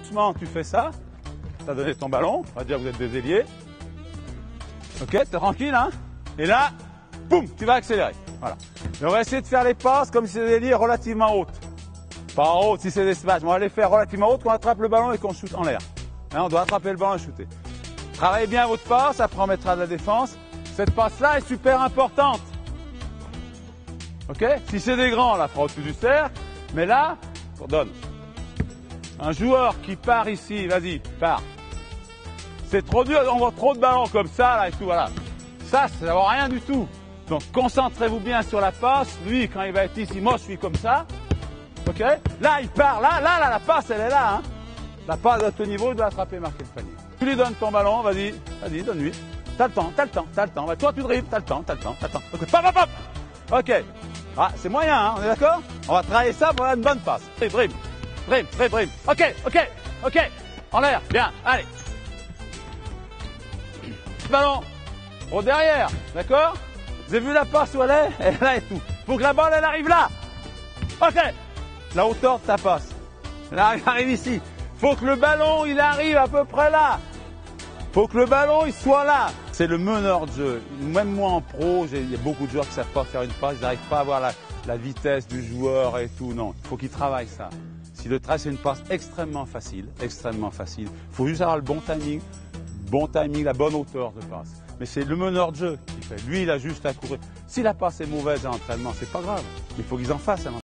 doucement, tu fais ça. Tu as donné ton ballon, on va dire que vous êtes des ailiers. Ok, t'es tranquille, hein. Et là, boum, tu vas accélérer. Voilà. Et on va essayer de faire les passes comme si c'était des ailiers relativement hautes. Pas en haute si c'est des smash, mais on va les faire relativement hautes quand on attrape le ballon et qu'on shoot en l'air. Hein, on doit attraper le ballon et shooter. Travaillez bien votre passe, après on mettra de la défense. Cette passe-là est super importante. Ok? Si c'est des grands, on la fera au-dessus du cercle. Mais là, on donne. Un joueur qui part ici, vas-y, pars. C'est trop dur, on voit trop de ballons comme ça, là et tout, voilà. Ça vaut rien du tout. Donc concentrez-vous bien sur la passe. Lui, quand il va être ici, moi je suis comme ça. Ok? Là, il part, là, la passe, elle est là. Hein. La passe à ce niveau, il doit attraper et marquer le panier. Tu lui donnes ton ballon, vas-y, donne-lui. T'as le temps. Toi, tu dribbles, t'as le temps. Ok, pop. Ok. Ah, c'est moyen, hein, on est d'accord? On va travailler ça pour avoir une bonne passe. Dribble. Ok. En l'air, bien, allez. Ballon au derrière, d'accord? Vous avez vu la passe où elle est? Elle est là et tout. Faut que la balle, elle arrive là. Ok. La hauteur de ta passe. Elle arrive ici. Faut que le ballon, il arrive à peu près là. Faut que le ballon, il soit là. C'est le meneur de jeu. Même moi en pro, il y a beaucoup de joueurs qui ne savent pas faire une passe, ils n'arrivent pas à avoir la vitesse du joueur et tout. Non, il faut qu'ils travaillent ça. Si le trait, c'est une passe extrêmement facile. Il faut juste avoir le bon timing, la bonne hauteur de passe. Mais c'est le meneur de jeu qui fait. Lui, il a juste à courir. Si la passe est mauvaise à l'entraînement, c'est pas grave. Il faut qu'ils en fassent à l'entraînement.